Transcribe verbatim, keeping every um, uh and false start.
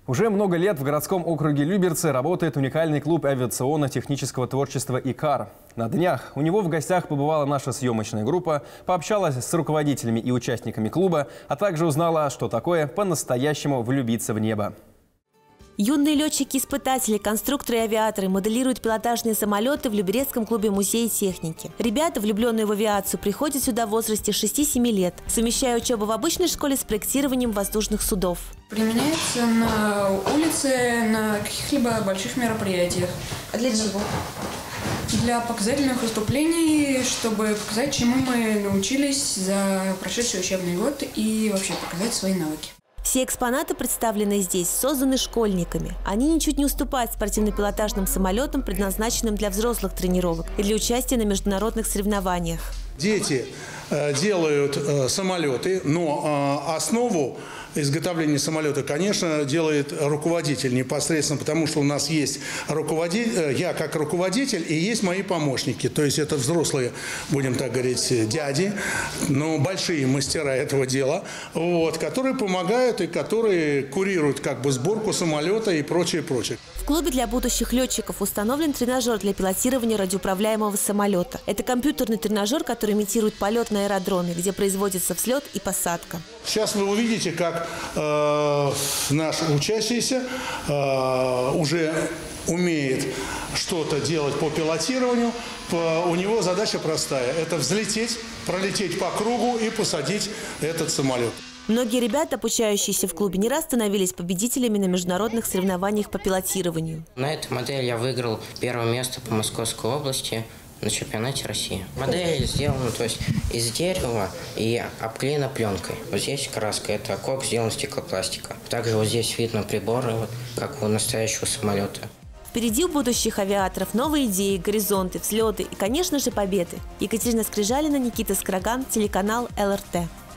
Уже много лет в городском округе Люберцы работает уникальный клуб авиационно-технического творчества «Икар». На днях у него в гостях побывала наша съемочная группа, пообщалась с руководителями и участниками клуба, а также узнала, что такое по-настоящему влюбиться в небо. Юные летчики-испытатели, конструкторы и авиаторы моделируют пилотажные самолеты в Люберецком клубе музея техники. Ребята, влюбленные в авиацию, приходят сюда в возрасте шести-семи лет, совмещая учебу в обычной школе с проектированием воздушных судов. Применяется на улице, на каких-либо больших мероприятиях. А для чего? Для показательных выступлений, чтобы показать, чему мы научились за прошедший учебный год и вообще показать свои навыки. Все экспонаты, представленные здесь, созданы школьниками. Они ничуть не уступают спортивно-пилотажным самолетам, предназначенным для взрослых тренировок и для участия на международных соревнованиях. Дети э, делают э, самолеты, но э, основу изготовления самолета, конечно, делает руководитель непосредственно, потому что у нас есть руководитель, я как руководитель и есть мои помощники. То есть это взрослые, будем так говорить, дяди, но большие мастера этого дела, вот, которые помогают и которые курируют как бы сборку самолета и прочее, прочее. В клубе для будущих летчиков установлен тренажер для пилотирования радиоуправляемого самолета. Это компьютерный тренажер, который имитирует полет на аэродроме, где производится взлет и посадка. Сейчас вы увидите, как э, наш учащийся э, уже умеет что-то делать по пилотированию. По, у него задача простая – это взлететь, пролететь по кругу и посадить этот самолет. Многие ребята, обучающиеся в клубе, не раз становились победителями на международных соревнованиях по пилотированию. На этой модели я выиграл первое место по Московской области на чемпионате России. Модель сделана, то есть, из дерева и обклеена пленкой. Вот здесь краска, это кок сделан из стеклопластика. Также вот здесь видно приборы, вот, как у настоящего самолета. Впереди у будущих авиаторов новые идеи, горизонты, взлеты и, конечно же, победы. Екатерина Скрижалина, Никита Скраган, телеканал эл эр тэ.